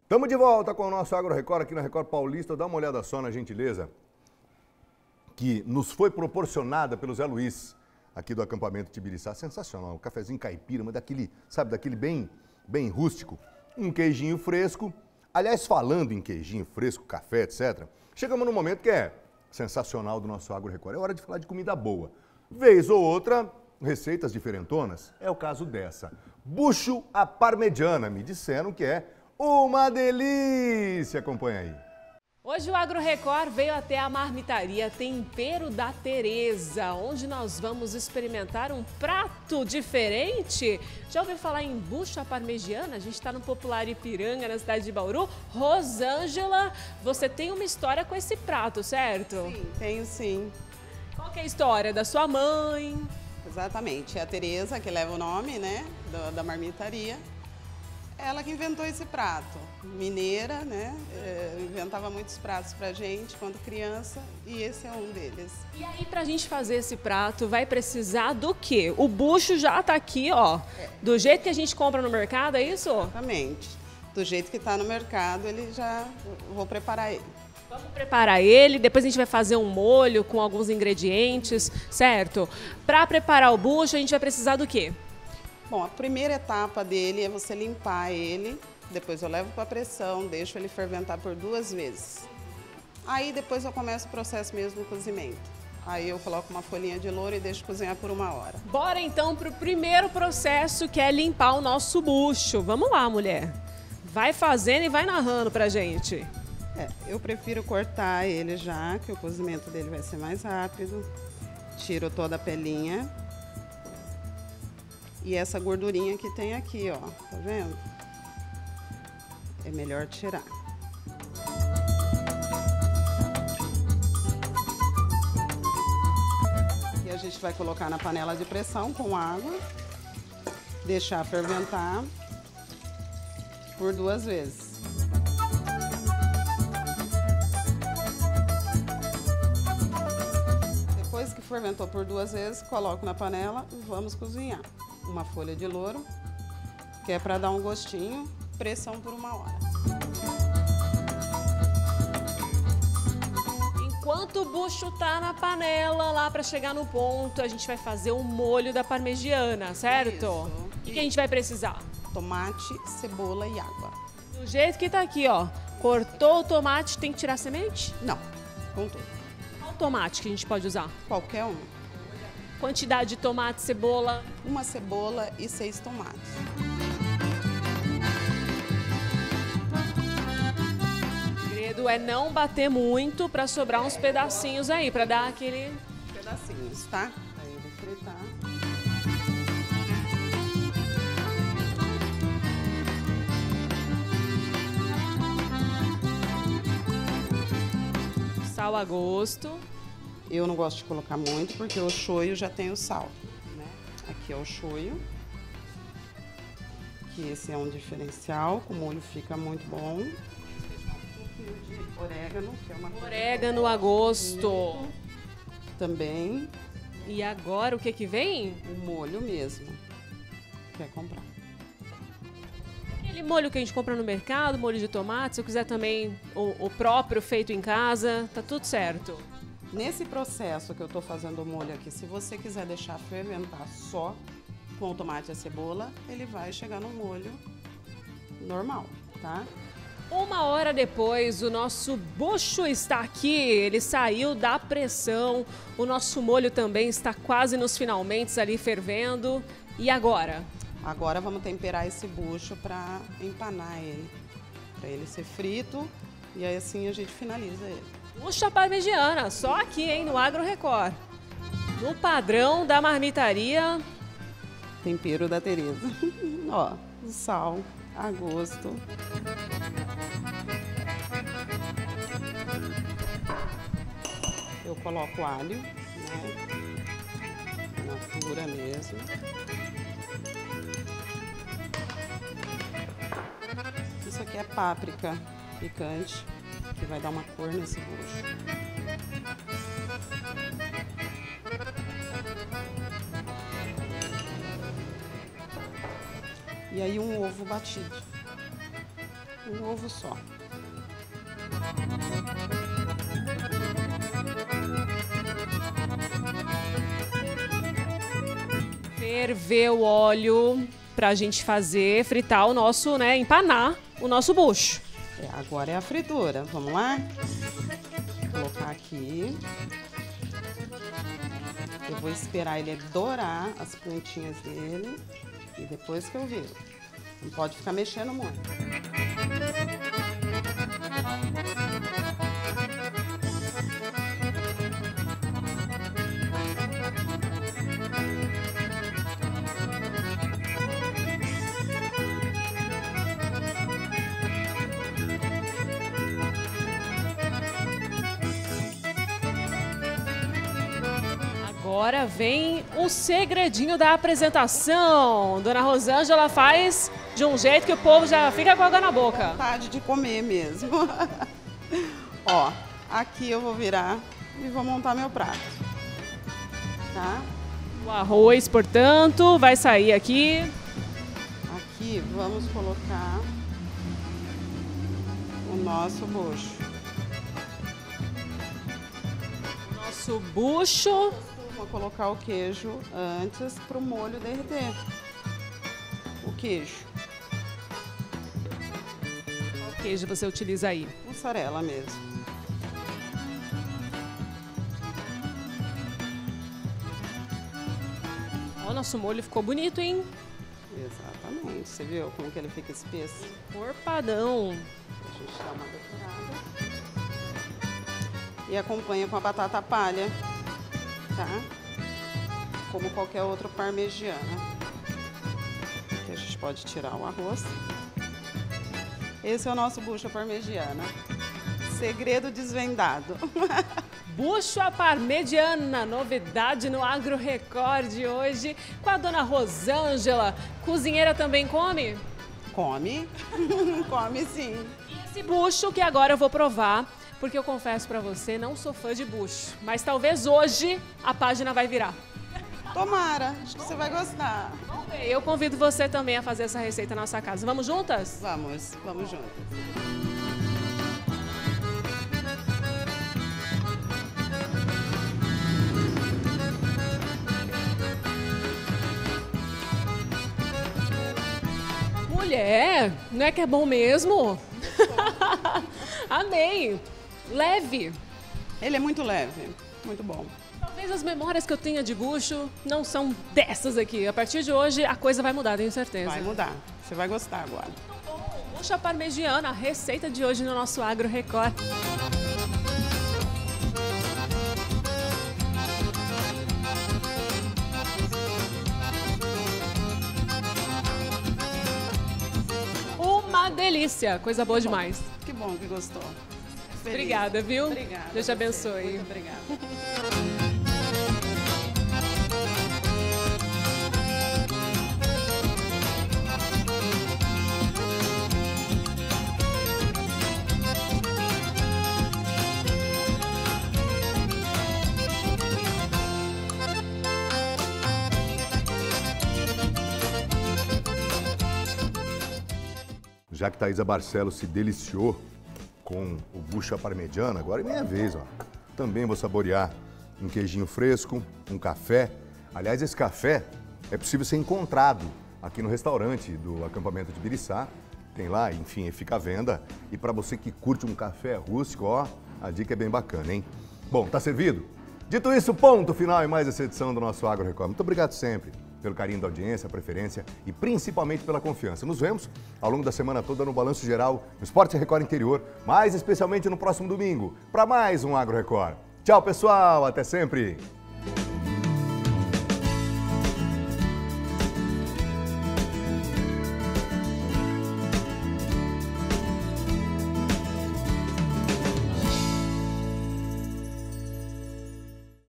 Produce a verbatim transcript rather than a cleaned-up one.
Estamos de volta com o nosso Agro Record aqui na Record Paulista. Dá uma olhada só na gentileza que nos foi proporcionada pelo Zé Luiz, aqui do acampamento Tibiriçá. Sensacional, um cafezinho caipira, mas daquele, sabe, daquele bem, bem rústico. Um queijinho fresco. Aliás, falando em queijinho fresco, café, etcétera, chegamos num momento que é sensacional do nosso Agro Record. É hora de falar de comida boa. Vez ou outra, receitas diferentonas. É o caso dessa. Bucho à parmegiana. Me disseram que é uma delícia! Acompanha aí. Hoje o Agro Record veio até a marmitaria Tempero da Tereza, onde nós vamos experimentar um prato diferente. Já ouviu falar em bucho à parmegiana? A gente está no popular Ipiranga, na cidade de Bauru. Rosângela, você tem uma história com esse prato, certo? Sim, tenho sim. Qual que é a história da sua mãe? Exatamente, é a Tereza que leva o nome, né, da, da marmitaria. Ela que inventou esse prato, mineira, né? É, inventava muitos pratos pra gente quando criança e esse é um deles. E aí, pra gente fazer esse prato, vai precisar do quê? O bucho já tá aqui, ó, é. do jeito que a gente compra no mercado, é isso? Exatamente. Do jeito que tá no mercado, ele já vou preparar ele. Vamos preparar ele, depois a gente vai fazer um molho com alguns ingredientes, certo? Para preparar o bucho, a gente vai precisar do quê? Bom, a primeira etapa dele é você limpar ele, depois eu levo para pressão, deixo ele ferventar por duas vezes. Aí depois eu começo o processo mesmo do cozimento. Aí eu coloco uma folhinha de louro e deixo cozinhar por uma hora. Bora então para o primeiro processo, que é limpar o nosso bucho. Vamos lá, mulher. Vai fazendo e vai narrando pra gente. É, eu prefiro cortar ele já, que o cozimento dele vai ser mais rápido. Tiro toda a pelinha. E essa gordurinha que tem aqui, ó, tá vendo? É melhor tirar. E a gente vai colocar na panela de pressão com água, deixar ferventar por duas vezes. Depois que ferventou por duas vezes, coloco na panela e vamos cozinhar. Uma folha de louro, que é para dar um gostinho, pressão por uma hora. Enquanto o bucho tá na panela, lá para chegar no ponto, a gente vai fazer o molho da parmegiana, certo? Isso. O que, que a gente vai precisar? Tomate, cebola e água. Do jeito que tá aqui, ó. Cortou o tomate, tem que tirar a semente? Não, com tudo. Qual tomate que a gente pode usar? Qualquer um. Quantidade de tomate, cebola? Uma cebola e seis tomates. O segredo é não bater muito para sobrar uns pedacinhos aí, para dar aquele... Pedacinhos, tá? Aí eu vou fritar. Sal a gosto. Eu não gosto de colocar muito, porque o shoyu já tem o sal, né? Aqui é o shoyu, que esse é um diferencial, o molho fica muito bom. Um pouquinho de orégano, que é uma coisa... Orégano a gosto. Também. E agora o que que vem? O molho mesmo, quer comprar. Aquele molho que a gente compra no mercado, molho de tomate, se eu quiser também o, o próprio feito em casa, tá tudo certo. Nesse processo que eu estou fazendo o molho aqui, se você quiser deixar ferventar só com o tomate e a cebola, ele vai chegar no molho normal, tá? Uma hora depois, o nosso bucho está aqui, ele saiu da pressão, o nosso molho também está quase nos finalmente ali fervendo. E agora? Agora vamos temperar esse bucho para empanar ele, para ele ser frito e aí assim a gente finaliza ele. Bucho à parmegiana, só aqui, hein, no Agro Record. No padrão da marmitaria. Tempero da Tereza. Ó, sal a gosto. Eu coloco alho, né? Natura mesmo. Isso aqui é páprica picante, que vai dar uma cor nesse bucho. E aí um ovo batido. Um ovo só. Ferver o óleo pra gente fazer, fritar o nosso, né, empanar o nosso bucho. É, agora é a fritura. Vamos lá? Vou colocar aqui. Eu vou esperar ele dourar as pontinhas dele e depois que eu viro. Não pode ficar mexendo muito. Agora vem o segredinho da apresentação. Dona Rosângela faz de um jeito que o povo já fica com água na boca. Vontade de comer mesmo. Ó, aqui eu vou virar e vou montar meu prato. Tá? O arroz, portanto, vai sair aqui. Aqui vamos colocar o nosso bucho. Nosso bucho. Vou colocar o queijo antes para o molho derreter. O queijo. Qual queijo você utiliza aí? Mussarela mesmo. Ó, nosso molho ficou bonito, hein? Exatamente. Você viu como que ele fica espesso? Porpadão. A gente dá uma decorada. E acompanha com a batata palha. Tá? Como qualquer outro parmegiana. Aqui a gente pode tirar o arroz. Esse é o nosso bucho à parmegiana. Segredo desvendado. Bucho à parmegiana, novidade no Agro Record de hoje com a dona Rosângela. Cozinheira também come? Come. Come sim. E esse bucho que agora eu vou provar. Porque eu confesso pra você, não sou fã de bucho. Mas talvez hoje a página vai virar. Tomara, acho que você vai gostar. Vamos ver, eu convido você também a fazer essa receita na nossa casa. Vamos juntas? Vamos, vamos juntas. Mulher, não é que é bom mesmo? Amei. Leve. Ele é muito leve, muito bom. Talvez as memórias que eu tenha de bucho não são dessas aqui. A partir de hoje a coisa vai mudar, tenho certeza. Vai mudar, você vai gostar agora. Muito bom. Bucho à parmegiana, a receita de hoje no nosso Agro Record. Uma delícia, coisa boa demais. Que bom que gostou. Feliz. Obrigada, viu? Obrigada. Deus te abençoe. Muito obrigada. Já que Thaisa Barcelos se deliciou com o bucho à parmegiana, agora é minha vez, ó. Também vou saborear um queijinho fresco, um café. Aliás, esse café é possível ser encontrado aqui no restaurante do acampamento de Biriçá. Tem lá, enfim, fica à venda. E para você que curte um café rústico, ó, a dica é bem bacana, hein? Bom, tá servido? Dito isso, ponto final em mais essa edição do nosso Agro Record. Muito obrigado sempre pelo carinho da audiência, preferência e principalmente pela confiança. Nos vemos ao longo da semana toda no Balanço Geral, no Esporte Record Interior, mais especialmente no próximo domingo, para mais um Agro Record. Tchau, pessoal, até sempre!